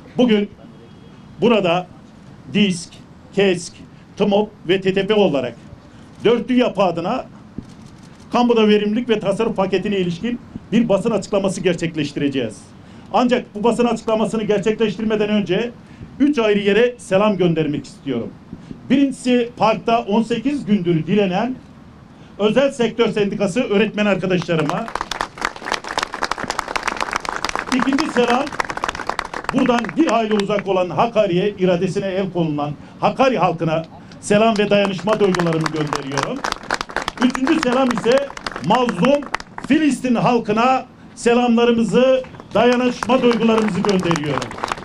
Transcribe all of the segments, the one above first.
Bugün burada DİSK, KESK, TMOP ve TTP olarak dörtlü yapı adına kamuda verimlilik ve tasarruf paketine ilişkin bir basın açıklaması gerçekleştireceğiz. Ancak bu basın açıklamasını gerçekleştirmeden önce 3 ayrı yere selam göndermek istiyorum. Birincisi, parkta 18 gündür direnen özel sektör sendikası öğretmen arkadaşlarıma. İkinci selam, buradan bir hayli uzak olan Hakkari'ye, iradesine el konulan Hakkari halkına selam ve dayanışma duygularımı gönderiyorum. Üçüncü selam ise mazlum Filistin halkına selamlarımızı, dayanışma duygularımızı gönderiyorum.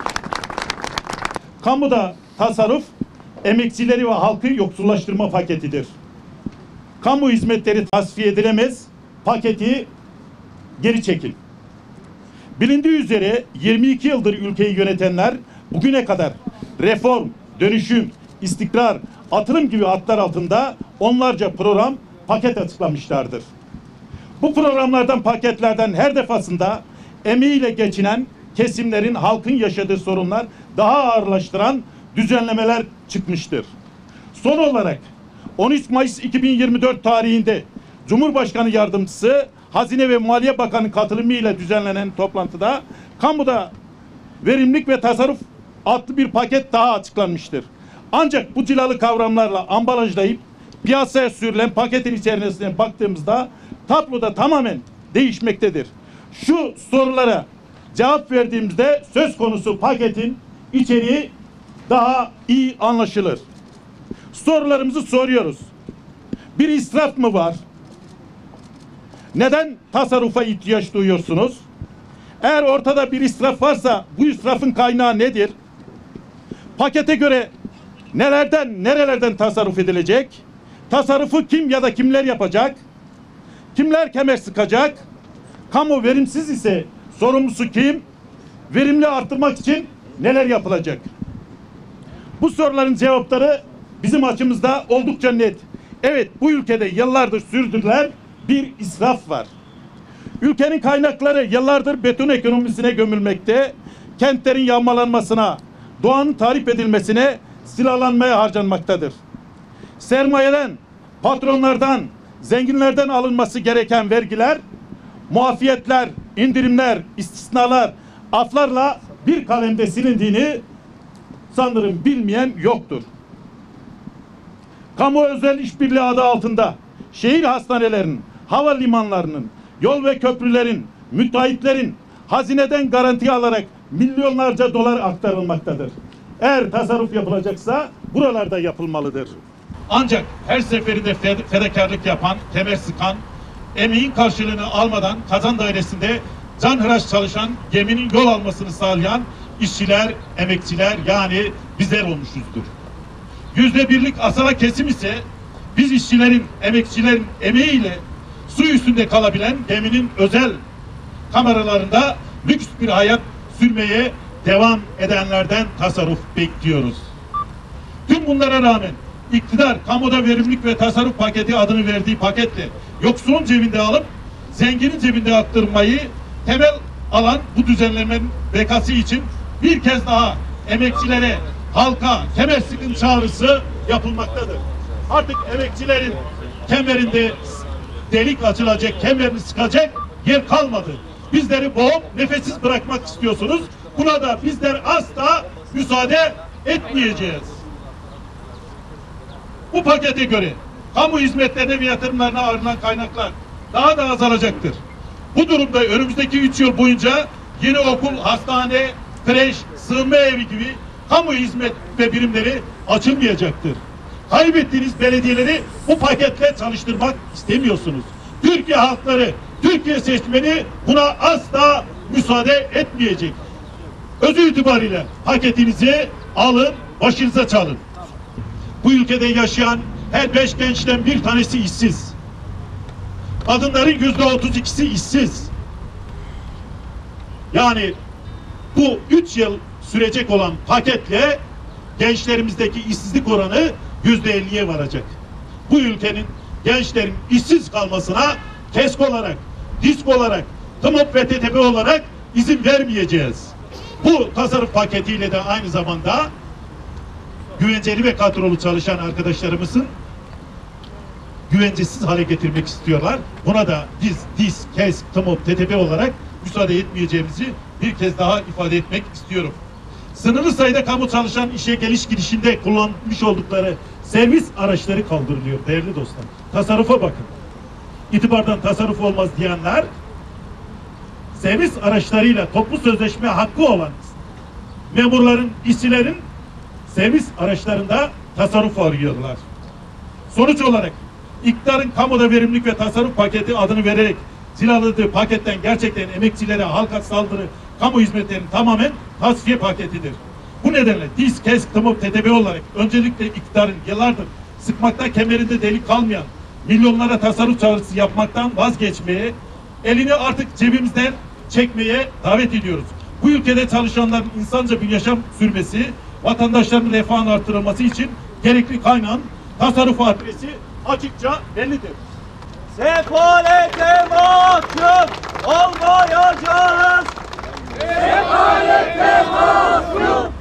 Kamuda tasarruf, emekçileri ve halkı yoksullaştırma paketidir. Kamu hizmetleri tasfiye edilemez, paketi geri çekin. Bilindiği üzere 22 yıldır ülkeyi yönetenler bugüne kadar reform, dönüşüm, istikrar, atılım gibi adlar altında onlarca program, paket açıklamışlardır. Bu programlardan, paketlerden her defasında emeğiyle geçinen kesimlerin, halkın yaşadığı sorunlar daha ağırlaştıran düzenlemeler çıkmıştır. Son olarak 13 Mayıs 2024 tarihinde Cumhurbaşkanı Yardımcısı, Hazine ve Maliye Bakanı katılımıyla düzenlenen toplantıda kamuda verimlilik ve tasarruf adlı bir paket daha açıklanmıştır. Ancak bu cilalı kavramlarla ambalajlayıp piyasaya sürülen paketin içerisine baktığımızda tabloda tamamen değişmektedir. Şu sorulara cevap verdiğimizde söz konusu paketin içeriği daha iyi anlaşılır. Sorularımızı soruyoruz. Bir israf mı var? Neden tasarrufa ihtiyaç duyuyorsunuz? Eğer ortada bir israf varsa bu israfın kaynağı nedir? Pakete göre nerelerden tasarruf edilecek? Tasarrufu kim ya da kimler yapacak? Kimler kemer sıkacak? Kamu verimsiz ise sorumlusu kim? Verimli arttırmak için neler yapılacak? Bu soruların cevapları bizim açımızda oldukça net. Evet, bu ülkede yıllardır sürdürülen bir israf var. Ülkenin kaynakları yıllardır beton ekonomisine gömülmekte, kentlerin yağmalanmasına, doğanın tahrip edilmesine, silahlanmaya harcanmaktadır. Sermayeden, patronlardan, zenginlerden alınması gereken vergiler, muafiyetler, indirimler, istisnalar, aflarla bir kalemde silindiğini sanırım bilmeyen yoktur. Kamu özel işbirliği adı altında şehir hastanelerinin, havalimanlarının, yol ve köprülerin, müteahhitlerin hazineden garanti alarak milyonlarca dolar aktarılmaktadır. Eğer tasarruf yapılacaksa buralarda yapılmalıdır. Ancak her seferinde fedakarlık yapan, kemer sıkan, emeğin karşılığını almadan kazan dairesinde canhıraş çalışan, geminin yol almasını sağlayan işçiler, emekçiler, yani bizler olmuşuzdur. %1'lik asala kesim ise biz işçilerin, emekçilerin emeğiyle su üstünde kalabilen geminin özel kameralarında lüks bir hayat sürmeye devam edenlerden tasarruf bekliyoruz. Tüm bunlara rağmen iktidar kamuda verimlilik ve tasarruf paketi adını verdiği paketle yoksulun cebinde alıp zenginin cebinde attırmayı temel alan bu düzenlemenin bekası için bir kez daha emekçilere, halka kemer sıkın çağrısı yapılmaktadır. Artık emekçilerin kemerinde delik açılacak, kemerini sıkacak yer kalmadı. Bizleri boğup nefessiz bırakmak istiyorsunuz. Buna da bizler asla müsaade etmeyeceğiz. Bu pakete göre kamu hizmetlerine ve yatırımlarına ayrılan kaynaklar daha da azalacaktır. Bu durumda önümüzdeki 3 yıl boyunca yeni okul, hastane, kreş, sığınma evi gibi kamu hizmet ve birimleri açılmayacaktır. Kaybettiğiniz belediyeleri bu paketle çalıştırmak istemiyorsunuz. Türkiye halkları, Türkiye seçmeni buna asla müsaade etmeyecek. Özü itibariyle paketinizi alın, başınıza çalın. Bu ülkede yaşayan her 5 gençten bir tanesi işsiz. Kadınların %32'si işsiz. Yani bu 3 yıl sürecek olan paketle gençlerimizdeki işsizlik oranı %50'ye varacak. Bu ülkenin gençlerin işsiz kalmasına KESK olarak, DİSK olarak, TMOP ve TTP olarak izin vermeyeceğiz. Bu tasarruf paketiyle de aynı zamanda güvenceli ve kadrolu çalışan arkadaşlarımızın güvencesiz hale getirmek istiyorlar. Buna da biz DİS, KESK, TMOB, TTB olarak müsaade etmeyeceğimizi bir kez daha ifade etmek istiyorum. Sınırlı sayıda kamu çalışan işe geliş girişinde kullanmış oldukları servis araçları kaldırılıyor değerli dostlar. Tasarrufa bakın. İtibardan tasarruf olmaz diyenler servis araçlarıyla toplu sözleşme hakkı olan memurların, işçilerin servis araçlarında tasarruf arıyorlar. Sonuç olarak iktidarın kamuda verimlilik ve tasarruf paketi adını vererek silahladığı paketten gerçekten emekçilere, halka saldırı, kamu hizmetlerinin tamamen tasfiye paketidir. Bu nedenle DİS, KESK, TMOB, TTB olarak öncelikle iktidarın yıllardır sıkmakta kemerinde delik kalmayan milyonlara tasarruf çağrısı yapmaktan vazgeçmeye, elini artık cebimizden çekmeye davet ediyoruz. Bu ülkede çalışanların insanca bir yaşam sürmesi, vatandaşların refahının artırılması için gerekli kaynağın tasarruf adresi açıkça bellidir. Sefalete mahkum olmayacağız. Sefalete mahkum